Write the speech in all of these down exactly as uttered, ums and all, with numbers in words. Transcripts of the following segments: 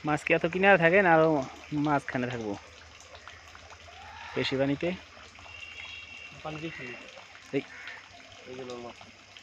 মাছ কি এত কিনারে থাকে না আরো মাঝখানে থাকবো বেশি পানিতে? পানি বেশি এই এইগুলো মাছ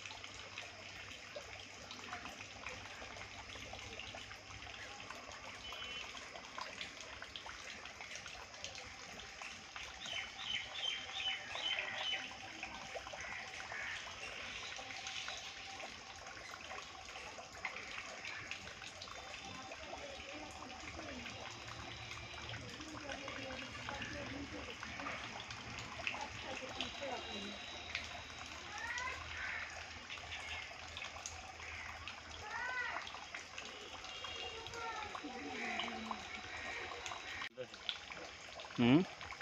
হুম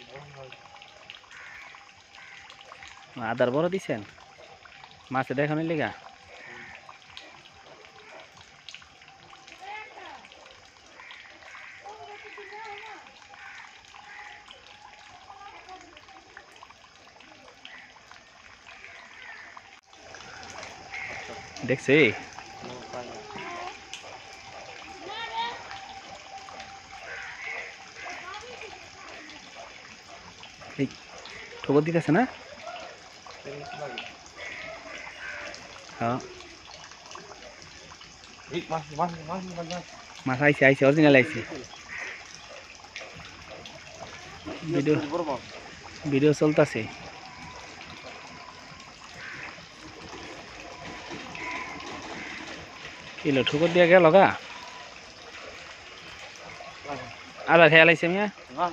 আদার বড় দিছেন মাছে দেখানোর লেগা? দেখছি এই ঠোকর দিতেছে না? হ্যাঁ মাছ আইছে আইছে অরিজিনাল আইছে। ভিডিও ভিডিও চলতেছে। কিলো ঠুকর দিয়া গেল গা আদা খেয়াল আইছে মিয়া।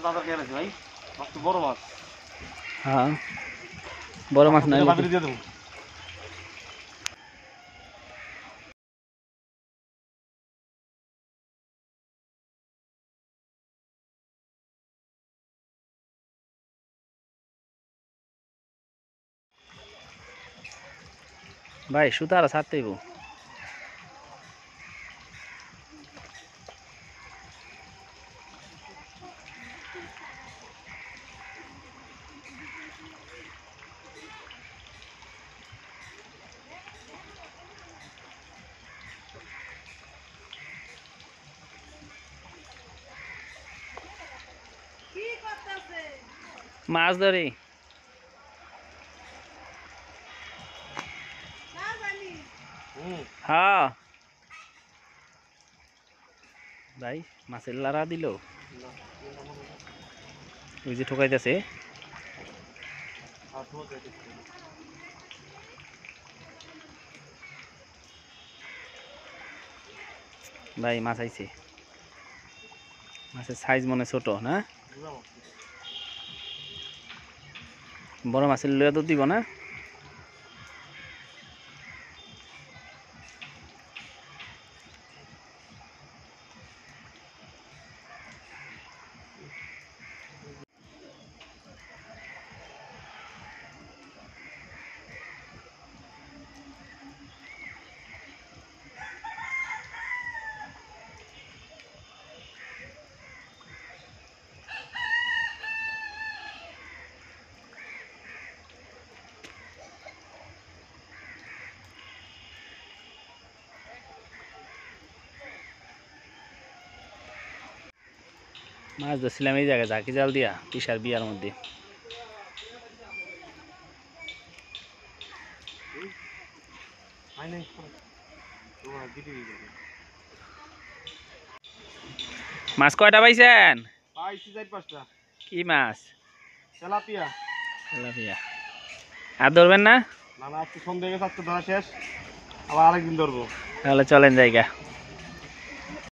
হ্যাঁ বড় মাছ নাই ভাই সুতা আর ছাড়তেইব। মাছ ধরি হ্যাঁ ভাই মাছের লারা দিল ওই যে ঠকাইতেছে। ভাই মাছ আইছে মাছের সাইজ মনে ছোট না বড় মাছের লইয়া তো দিব না। মাছ ধরছিলাম এই জায়গায় ঝাঁকি জাল দিয়া তিসার বিয়ার মধ্যে। মাছ কয়টা পাইছেন? কি মাছ? তেলাপিয়া। তেলাপিয়া আর ধরবেন না? না না আজকে সন্ধ্যে গেছে আজকে ধরা শেষ আবার আরেকদিন ধরবো। তাহলে চলেন জায়গা।